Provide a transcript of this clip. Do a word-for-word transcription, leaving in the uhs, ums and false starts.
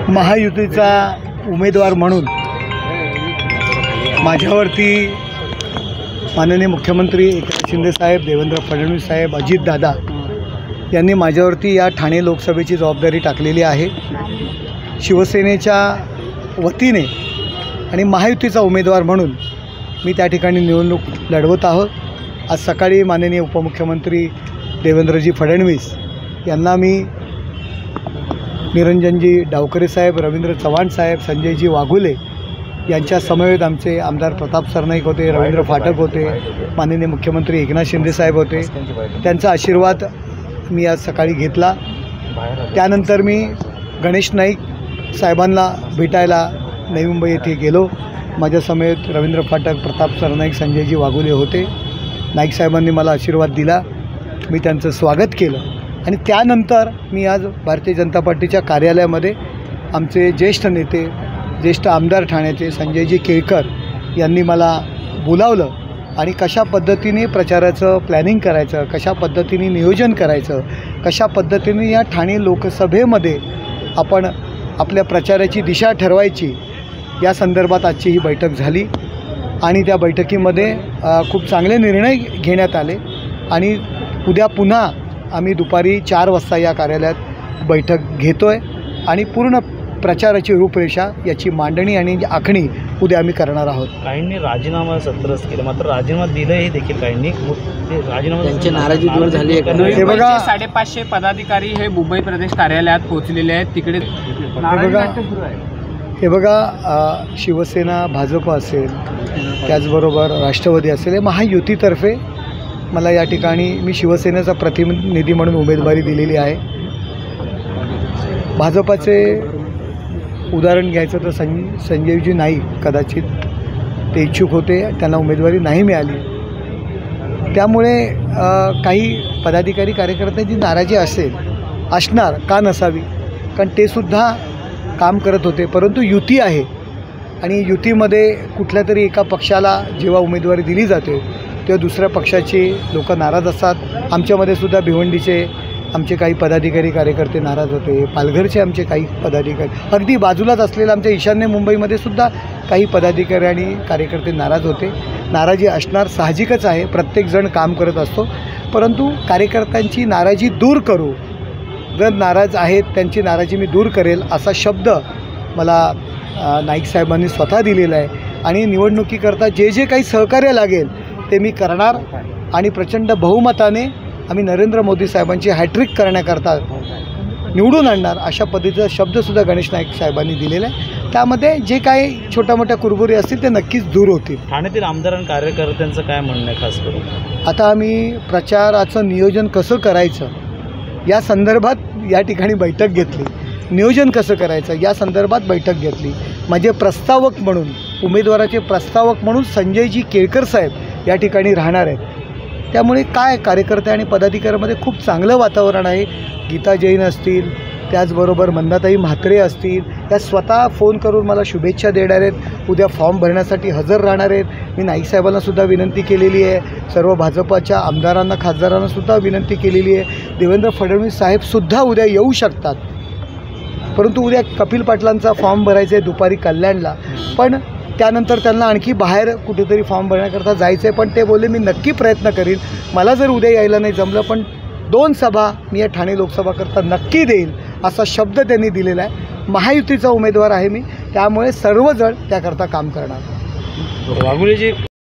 महायुतीचा उमेदवार म्हणून माझ्यावरती माननीय मुख्यमंत्री एकनाथ शिंदे साहेब, देवेंद्र फडणवीस साहेब, अजितदादा यांनी माझ्यावरती या ठाणे लोकसभेची जबाबदारी टाकलेली आहे। शिवसेनेच्या वतीने आणि महायुतीचा उमेदवार म्हणून मी त्या ठिकाणी निवडणूक लढवत आहोत। आज सकाळी माननीय उपमुख्यमंत्री देवेंद्रजी फडणवीस यांना मी निरंजनजी डावकरे साहेब, रवींद्र चव्हाण साहेब, संजयजी वाघुले यांच्या समवेत आमचे आमदार प्रताप सरनाईक होते, रवींद्र फाटक होते, माननीय मुख्यमंत्री एकनाथ शिंदे साहेब होते। त्यांचा आशीर्वाद मी आज सकाळी घेतला। त्यानंतर मी गणेश नाईक साहेबांना भेटायला नवी मुंबई येथे गेलो। माझ्या समेत रवींद्र फाटक, प्रताप सरनाईक, संजयजी वाघुले होते। नाईक साहेबांनी मला आशीर्वाद दिला, मी त्यांचं स्वागत केलं आणि त्यानंतर मी आज भारतीय जनता पार्टीच्या कार्यालयामध्ये आमचे ज्येष्ठ नेते, ज्येष्ठ आमदार ठाण्याचे संजयजी केळकर यांनी मला बोलावलं आणि कशा पद्धतीने प्रचाराचं प्लॅनिंग करायचं, कशा पद्धतीने नियोजन करायचं, कशा पद्धतीने या ठाणे लोकसभेमध्ये आपण आपल्या प्रचाराची दिशा ठरवायची, या संदर्भात आजची ही बैठक झाली आणि त्या बैठकीमध्ये खूप चांगले निर्णय घेण्यात आले आणि उद्या पुन्हा आम्ही दुपारी चार वाजता या कार्यालयात बैठक घेतो आहे आणि पूर्ण प्रचाराची रूपरेषा याची मांडणी आणि आखणी उद्या आम्ही करणार आहोत। काहींनी राजीनामा सत्रच केलं, मात्र राजीनामा दिलं हे देखील काहींनी राजीनामा त्यांची नाराजी दूर झाली आहे। हे बघा, साडेपाचशे पदाधिकारी हे मुंबई प्रदेश कार्यालयात पोहोचलेले आहेत, तिकडे हे बघा हे बघा शिवसेना, भाजप असेल, त्याचबरोबर राष्ट्रवादी असेल, हे महायुतीतर्फे मला या ठिकाणी मी शिवसेनेचा प्रतिनिधी म्हणून उमेदवारी दिलेली आहे। भाजपाचे उदाहरण घ्यायचं तर सं संजयजी नाईक कदाचित ते इच्छुक होते, त्यांना उमेदवारी नाही मिळाली। त्यामुळे काही पदाधिकारी कार्यकर्त्यांची नाराजी असेल, असणार का नसावी, कारण ते सुद्धा काम करत होते। परंतु युती आहे आणि युतीमध्ये कुठल्या तरी एका पक्षाला जेव्हा उमेदवारी दिली जाते तेव्हा दुसऱ्या पक्षाचे लोक नाराज असतात। आमच्यामध्ये सुद्धा भिवंडीचे आमचे काही पदाधिकारी कार्यकर्ते नाराज होते, पालघरचे आमचे काही पदाधिकारी, अगदी बाजूलाच असलेल्या आमच्या ईशान्य मुंबईमध्ये सुद्धा काही पदाधिकारी आणि कार्यकर्ते नाराज होते। नाराजी असणार साहजिकच आहे, प्रत्येकजण काम करत असतो, परंतु कार्यकर्त्यांची नाराजी दूर करू, जर नाराज आहेत त्यांची नाराजी मी दूर करेल असा शब्द मला नाईक साहेबांनी स्वतः दिलेला आहे आणि निवडणुकीकरता जे जे काही सहकार्य लागेल ते मी करणार आणि प्रचंड बहुमताने आम्ही नरेंद्र मोदी साहेबांची हॅट्रिक करण्याकरता निवडून आणणार अशा पद्धतीचा शब्दसुद्धा गणेश नाईक साहेबांनी दिलेला आहे। त्यामध्ये जे काही छोट्या मोठ्या कुरबुरी असतील ते नक्कीच दूर होतील। ठाण्यातील आमदार आणि कार्यकर्त्यांचं काय म्हणणं आहे खास करून? आता आम्ही प्रचाराचं नियोजन कसं करायचं या संदर्भात या ठिकाणी बैठक घेतली, नियोजन कसं करायचं या संदर्भात बैठक घेतली। माझे प्रस्तावक म्हणून, उमेदवाराचे प्रस्तावक म्हणून संजयजी केळकर साहेब या ठिकाणी राहणार आहेत। त्यामुळे काय कार्यकर्ते आणि पदाधिकाऱ्यांमध्ये खूप चांगलं वातावरण आहे। गीता जैन असतील, त्याचबरोबर मंदाताई म्हात्रे असतील, त्या स्वतः फोन करून मला शुभेच्छा देणार आहेत, उद्या फॉर्म भरण्यासाठी हजर राहणार आहेत। मी नाईक साहेबांनासुद्धा विनंती केलेली आहे, सर्व भाजपाच्या आमदारांना, खासदारांनासुद्धा विनंती केलेली आहे। देवेंद्र फडणवीस साहेबसुद्धा उद्या येऊ शकतात, परंतु उद्या कपिल पाटलांचा फॉर्म भरायचा आहे दुपारी कल्याणला, पण त्यानंतर त्यांना आणखी बाहेर कुठेतरी फॉर्म भरण्याकरता जायचं आहे, पण ते बोलले मी नक्की प्रयत्न करीन, मला जर उद्या यायला नाही जमलं पण दोन सभा मी या ठाणे लोकसभाकरता नक्की देईल असा शब्द त्यांनी दिलेला आहे। महायुतीचा उमेदवार आहे मी, त्यामुळे सर्वजण त्याकरता काम करणार। वाघुलेजी